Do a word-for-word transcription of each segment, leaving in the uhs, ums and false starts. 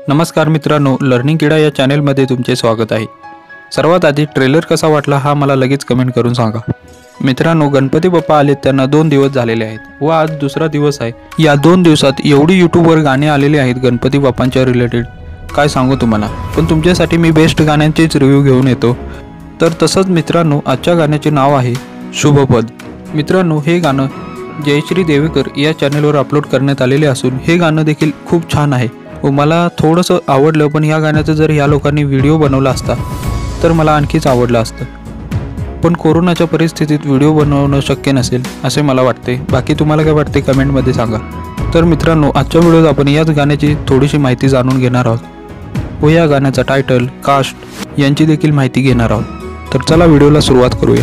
नमस्कार मित्रांनो, लर्निंग किडा या चॅनलमध्ये तुमचे स्वागत आहे। सर्वात आधी ट्रेलर कसा वाटला हा मला लगेच कमेंट करून सांगा। मित्रांनो, गणपती बाप्पा आले त्यांना दोन दिवस झालेले आहेत व आज दुसरा दिवस आहे। या दोन दिवसात एवढी यूट्यूबवर गाणी आलेली आहेत गणपती बाप्पांच्या रिलेटेड, काय सांगू तुम्हाला। पण तुमच्यासाठी मी बेस्ट गाण्यांचेच रिव्ह्यू घेऊन येतो। तर तसंच मित्रांनो, आजच्या गाण्याचे नाव आहे शुभपद। मित्रांनो, हे गाणं जयश्री देवेकर या चॅनलवर अपलोड करण्यात आलेले असून हे गाणं देखील खूप छान आहे व मला थोडंसं आवडलं। पण या गाण्याचं जर या लोकांनी व्हिडिओ बनवला असता तर मला आणखीच आवडलं असतं, पण कोरोनाच्या परिस्थितीत व्हिडिओ बनवणं शक्य नसेल असे मला वाटते। बाकी तुम्हाला काय वाटते कमेंटमध्ये सांगा। तर मित्रांनो, आजच्या व्हिडिओत आपण याच गाण्याची थोडीशी माहिती जाणून घेणार आहोत व या गाण्याचा टायटल, कास्ट यांची देखील माहिती घेणार आहोत। तर चला व्हिडिओला सुरुवात करूया।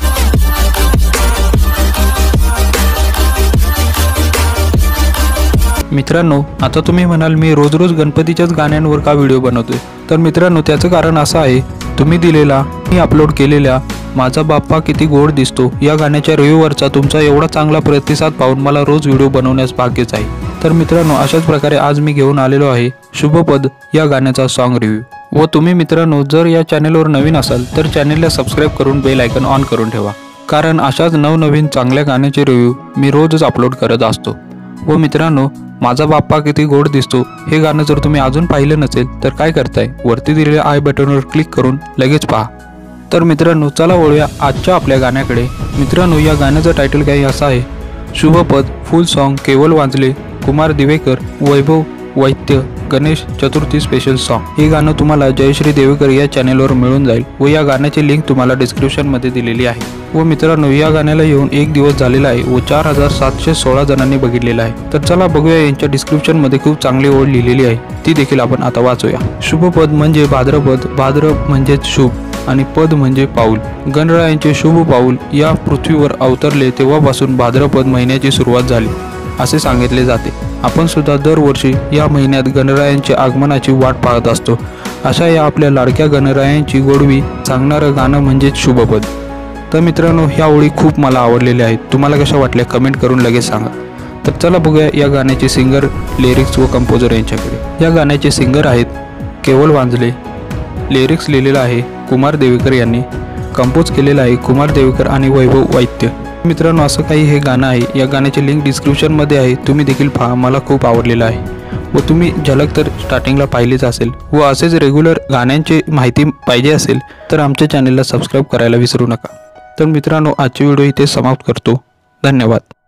मित्रांनो, आता तुम्ही म्हणाल मी रोज रोज गणपतीच्याच गाण्यांवर का व्हिडिओ बनवतोय। तर मित्रांनो, त्याचं कारण असं आहे, तुम्ही दिलेला मी अपलोड केलेल्या माझा बाप्पा किती गोड दिसतो या गाण्याच्या रिव्ह्यूवरचा तुमचा एवढा चांगला प्रतिसाद पाहून मला रोज व्हिडिओ बनवण्यास भाग्यच आहे। तर मित्रांनो, अशाच प्रकारे आज मी घेऊन आलेलो आहे शुभपद या गाण्याचा सॉन्ग रिव्ह्यू। व तुम्ही मित्रांनो, जर या चॅनलवर नवीन असाल तर चॅनलला सबस्क्राईब करून बेल आयकॉन ऑन करून ठेवा, कारण अशाच नवनवीन चांगल्या गाण्याचे रिव्ह्यू मी रोजच अपलोड करत असतो। व मित्रांनो, माझा बाप्पा किती गोड दिसतो हे गाणं जर तुम्ही अजून पाहिलं नसेल तर काय करताय, वरती दिलेल्या आय बटनवर क्लिक करून लगेच पहा। तर मित्रांनो, चला वळूया आजच्या आपल्या गाण्याकडे। मित्रांनो, या गाण्याचं टायटल काही असं आहे, शुभपद full song Keval Wanjale, Kumar Divekar, Vaibhav Vaidya, Ganesh Chaturthi special song. हे गाणं तुम्हाला जयश्री देवेकर या चॅनलवर मिळून जाईल व या गाण्याची लिंक तुम्हाला डिस्क्रिप्शनमध्ये दिलेली आहे। व मित्रांनो, या गाण्याला येऊन एक दिवस झालेला आहे व चार हजार सातशे सोळा जणांनी बघितलेला आहे। तर चला बघूया, यांच्या डिस्क्रिप्शनमध्ये खूप चांगली ओळ लिहिलेली आहे, ती देखील आपण आता वाचूया। शुभपद म्हणजे भाद्रपद, भाद्र म्हणजेच शुभ आणि पद म्हणजे पाऊल। गणरायांचे शुभ पाऊल या पृथ्वीवर अवतरले तेव्हापासून भाद्रपद महिन्याची सुरुवात झाली असे सांगितले जाते। आपण सुद्धा दरवर्षी या महिन्यात गणरायांच्या आगमनाची वाट पाहत असतो। अशा या आपल्या लाडक्या गणरायांची गोडवी सांगणारं गाणं म्हणजेच शुभपद। तर मित्रांनो, ह्या ओळी खूप मला आवडलेल्या आहेत, तुम्हाला कशा वाटल्या कमेंट करून लगेच सांगा। तर चला बघूया या गाण्याचे सिंगर, लिरिक्स व कंपोजर यांच्याकडे। या गाण्याचे सिंगर आहेत केवल वांजले, लिरिक्स लिहिलेलं आहे कुमार देवेकर यांनी, कंपोज केलेलं आहे कुमार देवेकर आणि वैभव वैद्य। मित्रांनो, असं काही हे गाणं आहे। या गाण्याची लिंक डिस्क्रिप्शनमध्ये आहे, तुम्ही देखील पहा, मला खूप आवडलेलं आहे व तुम्ही झलक तर स्टार्टिंगला पाहिलीच असेल। व असेच रेग्युलर गाण्यांची माहिती पाहिजे असेल तर आमच्या चॅनलला सबस्क्राईब करायला विसरू नका। तर मित्रांनो, आजची व्हिडिओ इथे समाप्त करतो। धन्यवाद।